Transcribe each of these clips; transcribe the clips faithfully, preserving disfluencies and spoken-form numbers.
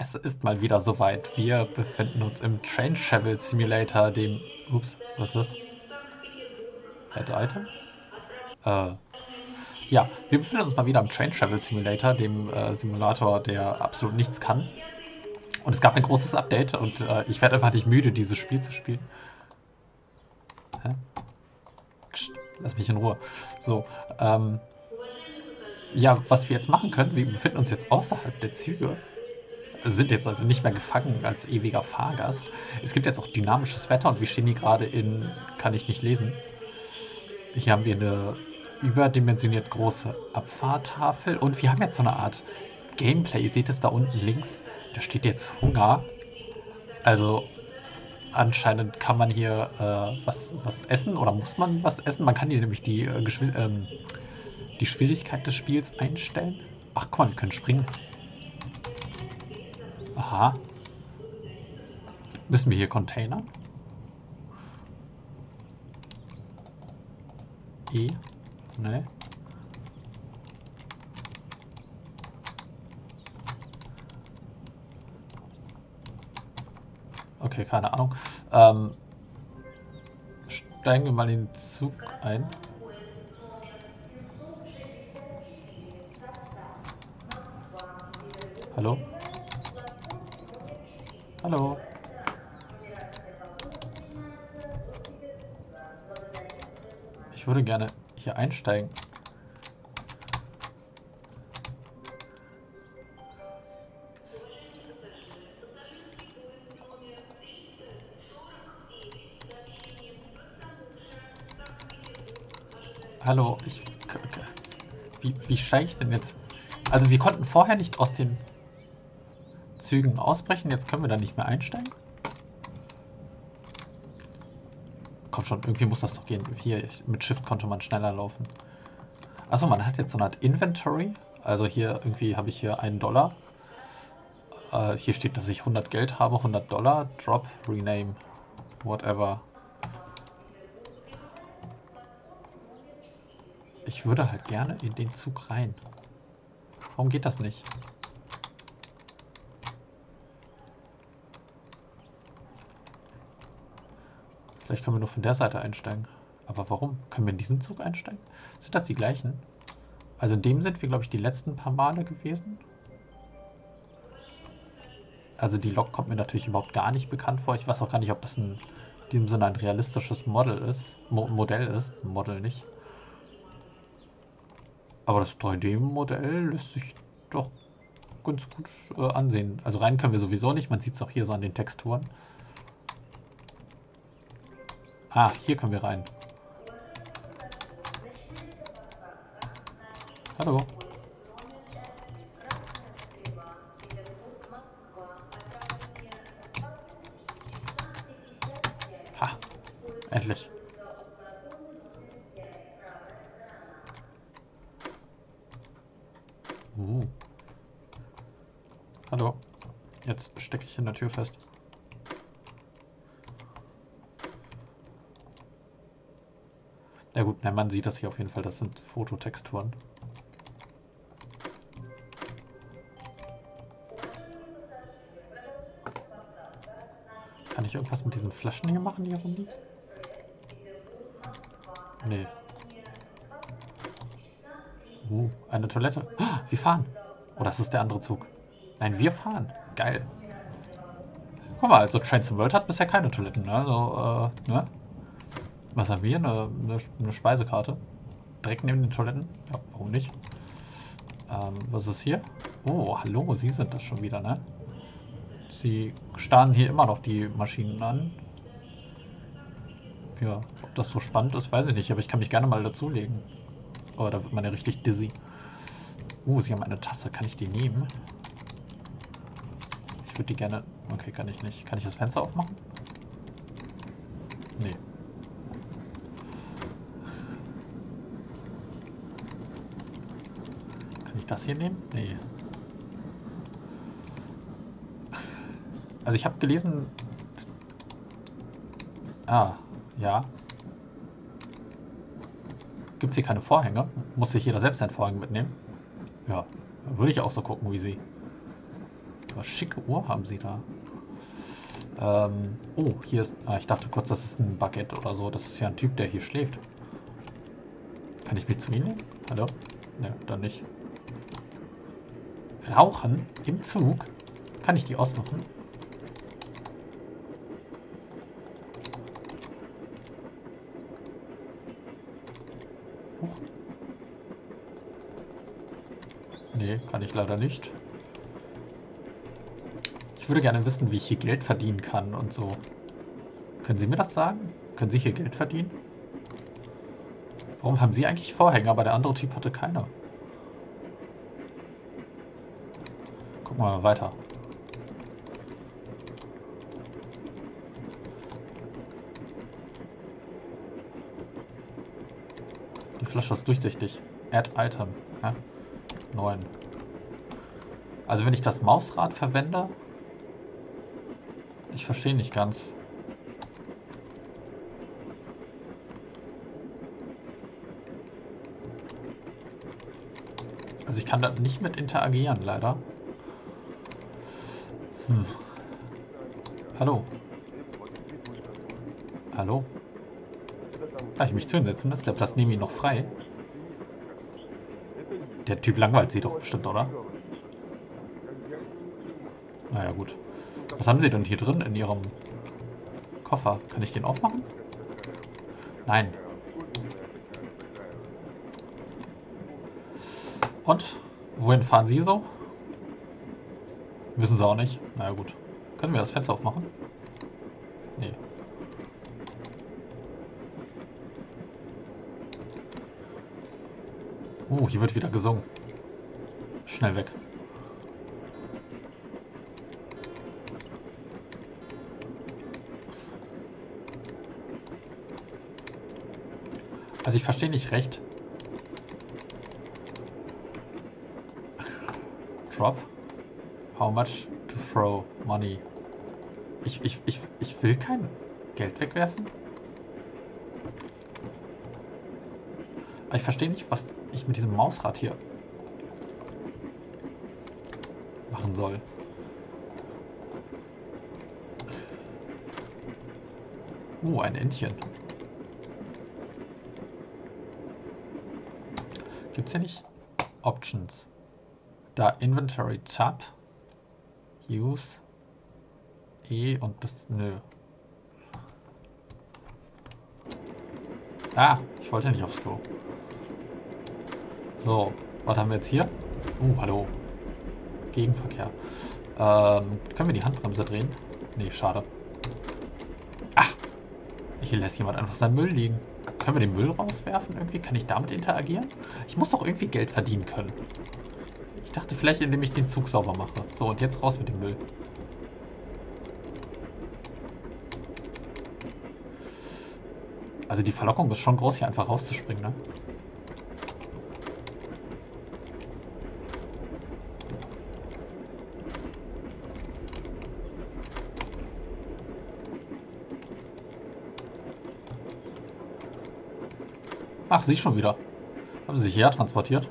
Es ist mal wieder soweit. Wir befinden uns im Train Travel Simulator, dem... Ups, was ist das? Add Item? Äh, ja, wir befinden uns mal wieder im Train Travel Simulator, dem äh, Simulator, der absolut nichts kann. Und es gab ein großes Update und äh, ich werde einfach nicht müde, dieses Spiel zu spielen. Hä? Psst, lass mich in Ruhe. So, ähm, ja, was wir jetzt machen können, wir befinden uns jetzt außerhalb der Züge, sind jetzt also nicht mehr gefangen als ewiger Fahrgast. Es gibt jetzt auch dynamisches Wetter und wir stehen hier gerade in, kann ich nicht lesen. Hier haben wir eine überdimensioniert große Abfahrttafel und wir haben jetzt so eine Art Gameplay. Ihr seht es da unten links, da steht jetzt Hunger. Also anscheinend kann man hier äh, was, was essen oder muss man was essen. Man kann hier nämlich die, äh, Geschwind ähm, die Schwierigkeit des Spiels einstellen. Ach komm, wir können springen. Aha. Müssen wir hier containern? E? Ne? Okay, keine Ahnung. Ähm, steigen wir mal in den Zug ein. Hallo? Hallo? Ich würde gerne hier einsteigen. Hallo, ich... Wie, wie steige ich denn jetzt? Also wir konnten vorher nicht aus den Zügen ausbrechen, jetzt können wir da nicht mehr einsteigen? Komm schon, irgendwie muss das doch gehen. Hier, mit Shift konnte man schneller laufen. Achso, man hat jetzt so eine Art Inventory. Also hier, irgendwie habe ich hier einen Dollar. Äh, hier steht, dass ich hundert Geld habe, hundert Dollar. Drop, rename, whatever. Ich würde halt gerne in den Zug rein. Warum geht das nicht? Vielleicht können wir nur von der Seite einsteigen. Aber warum? Können wir in diesen Zug einsteigen? Sind das die gleichen? Also in dem sind wir, glaube ich, die letzten paar Male gewesen. Also die Lok kommt mir natürlich überhaupt gar nicht bekannt vor. Ich weiß auch gar nicht, ob das in diesem Sinne ein realistisches Model ist. Mo Modell ist. Model nicht. Aber das drei D-Modell lässt sich doch ganz gut äh, ansehen. Also rein können wir sowieso nicht. Man sieht es auch hier so an den Texturen. Ah, hier können wir rein. Hallo. Ha, endlich. Uh. Hallo. Jetzt stecke ich in der Tür fest. Ja gut, man sieht das hier auf jeden Fall. Das sind Fototexturen. Kann ich irgendwas mit diesen Flaschen hier machen, die hier rumliegen? Nee. Uh, eine Toilette. Oh, wir fahren. Oh, das ist der andere Zug. Nein, wir fahren. Geil. Guck mal, also Trains in World hat bisher keine Toiletten. Ne? Also, äh, ne? Was haben wir? Eine, eine, eine Speisekarte. Direkt neben den Toiletten. Ja, warum nicht? Ähm, was ist hier? Oh, hallo, Sie sind das schon wieder, ne? Sie starren hier immer noch die Maschinen an. Ja, ob das so spannend ist, weiß ich nicht, aber ich kann mich gerne mal dazulegen. Oh, da wird man ja richtig dizzy. Uh, Sie haben eine Tasse. Kann ich die nehmen? Ich würde die gerne... Okay, kann ich nicht. Kann ich das Fenster aufmachen? Nee. Kann ich das hier nehmen? Nee. Also ich habe gelesen... Ah, ja. Gibt es hier keine Vorhänge? Muss sich jeder selbst einen Vorhang mitnehmen? Ja, würde ich auch so gucken wie Sie. Aber schicke Uhr haben sie da. Ähm, oh, hier ist... Ah, ich dachte kurz, das ist ein Baguette oder so. Das ist ja ein Typ, der hier schläft. Kann ich mich zu ihm nehmen? Hallo? Ne, dann nicht. Rauchen? Im Zug? Kann ich die ausmachen? Huch. Nee, kann ich leider nicht. Ich würde gerne wissen, wie ich hier Geld verdienen kann und so. Können Sie mir das sagen? Können Sie hier Geld verdienen? Warum haben Sie eigentlich Vorhänge, aber der andere Typ hatte keine? Gucken wir mal weiter. Die Flasche ist durchsichtig. Add Item. Ja? neun. Also wenn ich das Mausrad verwende... Ich verstehe nicht ganz. Also ich kann da nicht mit interagieren, leider. Hm. Hallo. Hallo. Kann ich mich zu ihm setzen? Ist der Platz neben ihm noch frei? Der Typ langweilt sie doch bestimmt, oder? Naja, gut. Was haben Sie denn hier drin in Ihrem Koffer? Kann ich den aufmachen? Nein. Und? Wohin fahren Sie so? Wissen Sie auch nicht. Naja, gut. Können wir das Fenster aufmachen? Nee. Oh, hier wird wieder gesungen. Schnell weg. Also ich verstehe nicht recht. Drop. How much to throw money? Ich, ich, ich, ich will kein Geld wegwerfen. Aber ich verstehe nicht, was ich mit diesem Mausrad hier machen soll. Uh, ein Entchen. Gibt es hier nicht Options? Da Inventory Tab, Use, E und das... Nö. Ah, ich wollte nicht aufs Klo. So, was haben wir jetzt hier? Uh, hallo. Gegenverkehr. Ähm, können wir die Handbremse drehen? Nee, schade. Ah! Hier lässt jemand einfach seinen Müll liegen. Können wir den Müll rauswerfen irgendwie? Kann ich damit interagieren? Ich muss doch irgendwie Geld verdienen können. Ich dachte vielleicht, indem ich den Zug sauber mache. So, und jetzt raus mit dem Müll. Also die Verlockung ist schon groß, hier einfach rauszuspringen, ne? Ach, Sie schon wieder. Haben Sie sich hierher transportiert?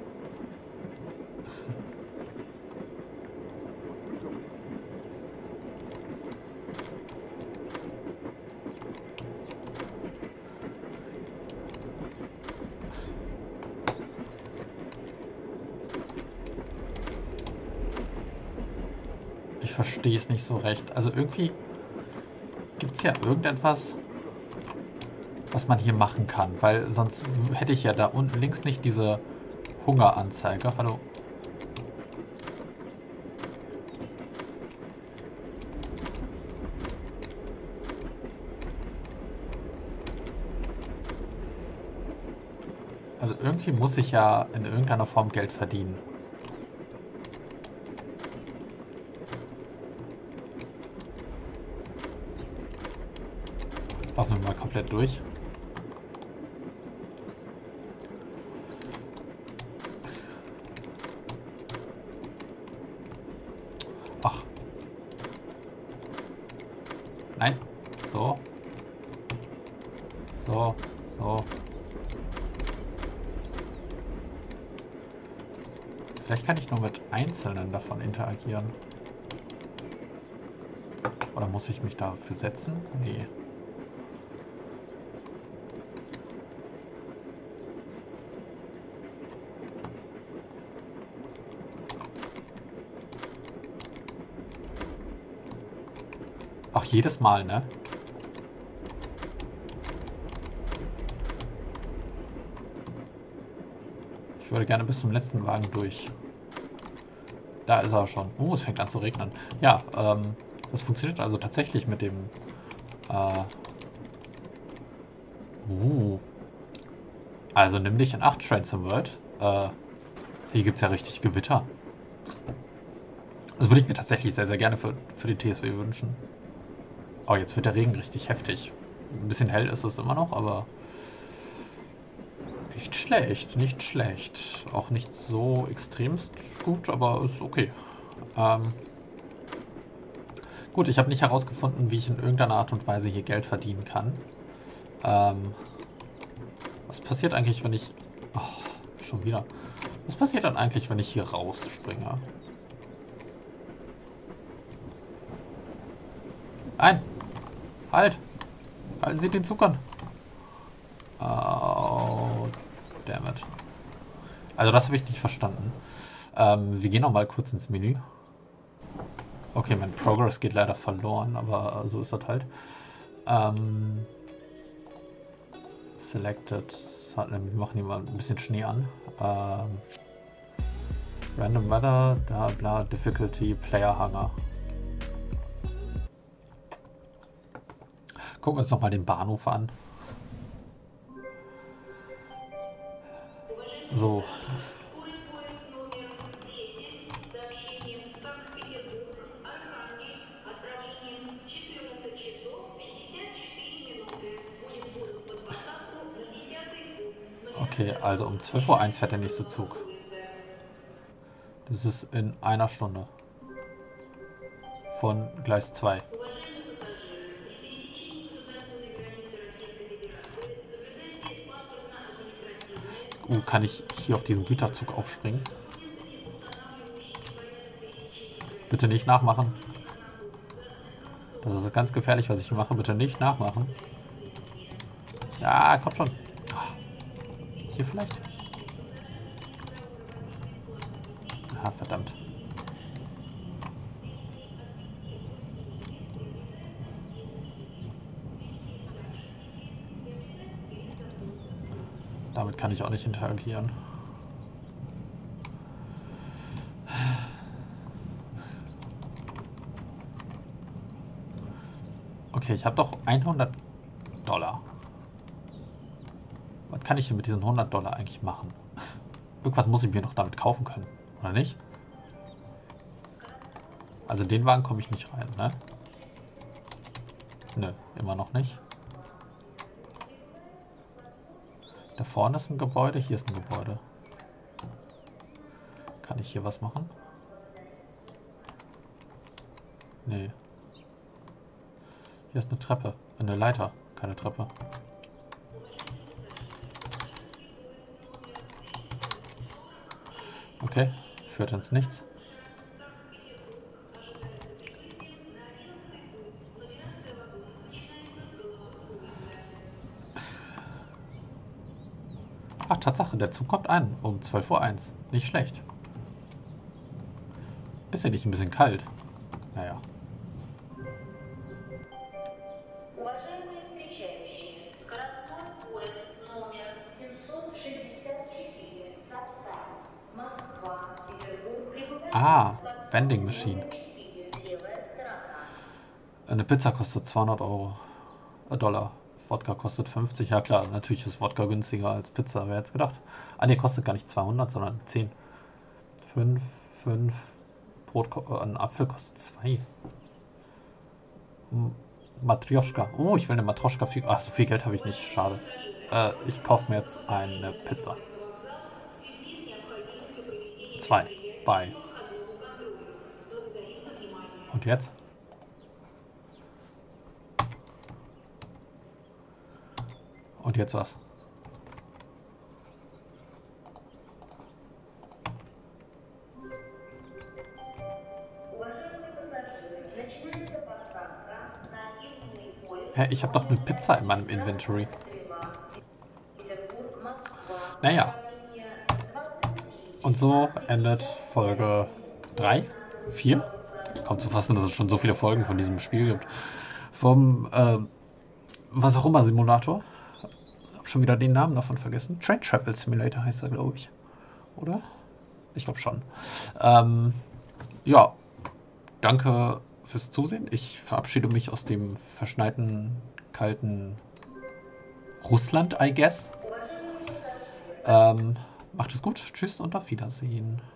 Ich verstehe es nicht so recht. Also irgendwie gibt es ja irgendetwas, was man hier machen kann, weil sonst hätte ich ja da unten links nicht diese Hungeranzeige. Hallo. Also irgendwie muss ich ja in irgendeiner Form Geld verdienen. Laufen wir mal komplett durch. Ach. Nein. So. So. So. Vielleicht kann ich nur mit einzelnen davon interagieren. Oder muss ich mich dafür setzen? Nee. Ach, jedes Mal, ne? Ich würde gerne bis zum letzten Wagen durch. Da ist er schon. Oh, es fängt an zu regnen. Ja, ähm, das funktioniert also tatsächlich mit dem... Äh, uh, also nimm dich in acht, Train Sim World. Äh, hier gibt es ja richtig Gewitter. Das würde ich mir tatsächlich sehr, sehr gerne für, für die T S W wünschen. Oh, jetzt wird der Regen richtig heftig. Ein bisschen hell ist es immer noch, aber nicht schlecht, nicht schlecht. Auch nicht so extremst gut, aber ist okay. Ähm, gut, ich habe nicht herausgefunden, wie ich in irgendeiner Art und Weise hier Geld verdienen kann. Ähm, was passiert eigentlich, wenn ich... Oh, schon wieder. Was passiert dann eigentlich, wenn ich hier rausspringe? Nein! Halt! Halten Sie den Zug an! Oh, damn it. Also das habe ich nicht verstanden. Ähm, wir gehen noch mal kurz ins Menü. Okay, mein Progress geht leider verloren, aber so ist das halt. Ähm, selected. Wir machen hier mal ein bisschen Schnee an. Ähm, Random Weather, da bla, Difficulty, Player Hangar. Gucken wir uns noch mal den Bahnhof an. So. Okay, also um zwölf Uhr eins fährt der nächste Zug. Das ist in einer Stunde. Von Gleis zwei. Uh, kann ich hier auf diesen Güterzug aufspringen? Bitte nicht nachmachen. Das ist ganz gefährlich, was ich hier mache. Bitte nicht nachmachen. Ja, kommt schon. Hier vielleicht? Ah, verdammt. Damit kann ich auch nicht interagieren. Okay, ich habe doch hundert Dollar. Was kann ich hier mit diesen hundert Dollar eigentlich machen? Irgendwas muss ich mir doch damit kaufen können, oder nicht? Also den Wagen komme ich nicht rein, ne? Nö, immer noch nicht. Da vorne ist ein Gebäude, hier ist ein Gebäude. Kann ich hier was machen? Nee. Hier ist eine Treppe, eine Leiter, keine Treppe. Okay, führt ins Nichts. Ach, Tatsache, der Zug kommt ein um zwölf Uhr eins. Nicht schlecht. Ist ja nicht ein bisschen kalt? Naja. Ah, Vending Machine. Eine Pizza kostet zweihundert Euro. Äh, Dollar. Wodka kostet fünfzig. Ja klar, natürlich ist Wodka günstiger als Pizza. Wer hätte es gedacht? Ah ne, kostet gar nicht zweihundert, sondern zehn. fünf, fünf. Brot, äh, ein Apfel kostet zwei. Matrioschka. Oh, ich will eine Matroschka. Ach, so viel Geld habe ich nicht. Schade. Äh, ich kaufe mir jetzt eine Pizza. Zwei. Bye. Und jetzt? Und jetzt was? Hä, ich habe doch eine Pizza in meinem Inventory. Naja. Und so endet Folge drei, vier. Kaum zu fassen, dass es schon so viele Folgen von diesem Spiel gibt. Vom, äh, was auch immer Simulator. Hab schon wieder den Namen davon vergessen. Train Travel Simulator heißt er, glaube ich. Oder? Ich glaube schon. Ähm, ja, danke fürs Zusehen. Ich verabschiede mich aus dem verschneiten, kalten Russland, I guess. Ähm, macht es gut. Tschüss und auf Wiedersehen.